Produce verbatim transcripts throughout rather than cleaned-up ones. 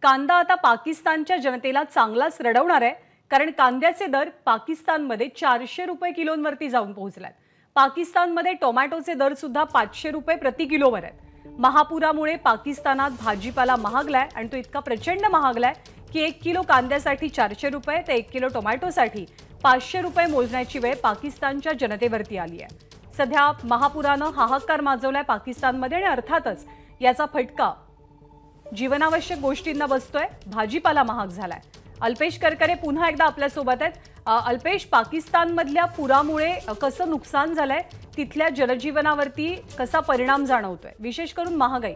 कांदा आता पाकिस्तानच्या जनतेला चांगलाच रडवणार आहे, कारण कांद्याचे दर पाकिस्तानमध्ये चारशे रुपये किलोंवरती जाऊन पोहोचलाय। पाकिस्तानमध्ये टोमॅटोचे दर सुद्धा पाचशे रुपये प्रति किलोवर आहेत। महापुरामुळे पाकिस्तानात भाजीपाला महागलाय आणि तो इतका प्रचंड महागलाय की एक किलो कांद्यासाठी चारशे रुपये ते एक किलो टोमॅटोसाठी पाचशे रुपये मोजण्याची वेळ पाकिस्तानच्या जनतेवरती आली आहे। सध्या महापुरानं हाहाकार माजवलाय पाकिस्तानमध्ये आणि अर्थातच याचा फटका जीवनावश्यक गोष्टींना बसतोय। भाजीपाला महाग झालाय। अल्पेश करकरे पुन्हा एकदा आपल्या सोबत आहेत। अल्पेश, पाकिस्तानमधल्या पुरामुळे कसं नुकसान झालंय, तिथल्या जनजीवनावरती कसा परिणाम जाणवतोय, विशेष करून महागाई?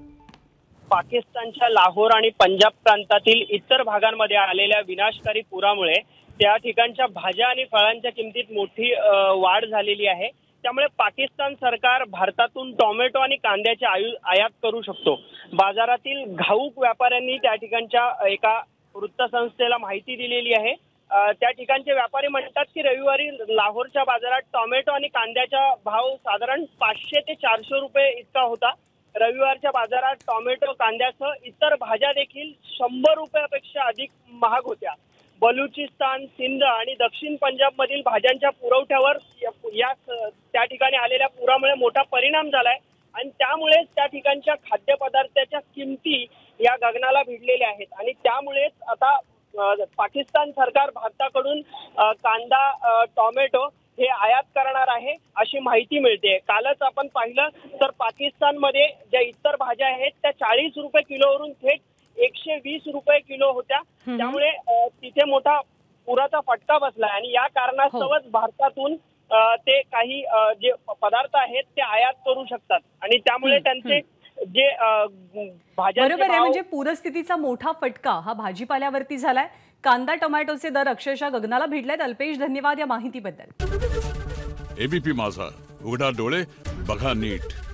पाकिस्तानच्या लाहोर आणि पंजाब प्रांतातील इतर भागांमध्ये आलेल्या विनाशकारी पुरामुळे त्या ठिकाणच्या भाज्या आणि फळांच्या किमतीत मोठी वाढ झालेली आहे। त्यामुळे पाकिस्तान सरकार भारतातून टोमॅटो आणि कांद्याचे आयात करू शकतो। बाजारातील घाऊक व्यापाऱ्यांनी त्या ठिकाणच्या एका वृत्तसंस्थेला माहिती दिलेली आहे। त्या ठिकाणचे व्यापारी म्हणतात की रविवारी लाहोरच्या बाजारात टोमॅटो आणि कांद्याचा भाव साधारण पाचशे ते चारशे रुपये इतका होता। रविवारच्या बाजारात टोमॅटो कांद्यासह इतर भाज्या देखील शंभर रुपयापेक्षा अधिक महाग होत्या। बलुचिस्तान, सिंध आणि दक्षिण पंजाब मधील भाज्यांच्या पुरवठ्यावर या त्या ठिकाणी आलेल्या पुरामुळे मोठा परिणाम झालाय आणि त्यामुळे त्या ठिकाणच्या खाद्यपदार्थाच्या किमती या गगनाला भिडलेल्या आहेत आणि त्यामुळेच आता पाकिस्तान सरकार भारताकडून कांदा, टोमॅटो हे आयात करणार आहे अशी माहिती मिळते। कालच आपण पाहिलं तर पाकिस्तानमध्ये ज्या इतर भाज्या आहेत त्या चाळीस रुपये किलोवरून थेट एकशे वीस रुपये किलो होत्या। त्यामुळे तिथे मोठा पुराचा फटका बसलाय आणि या कारणास्तवच भारतातून ते काही जे पदार्थ आहेत ते आयात करू शकतात आणि त्यामुळे त्यांचे जे भाज्या बरोबर आहे, म्हणजे पूरस्थितीचा मोठा फटका हा भाजीपाल्यावरती झालाय। कांदा टोमॅटोचे दर अक्षरशः गगनाला भिडलेत। अल्पेश, धन्यवाद या माहितीबद्दल। एबीपी माझा, उघडा डोळे बघा नीट।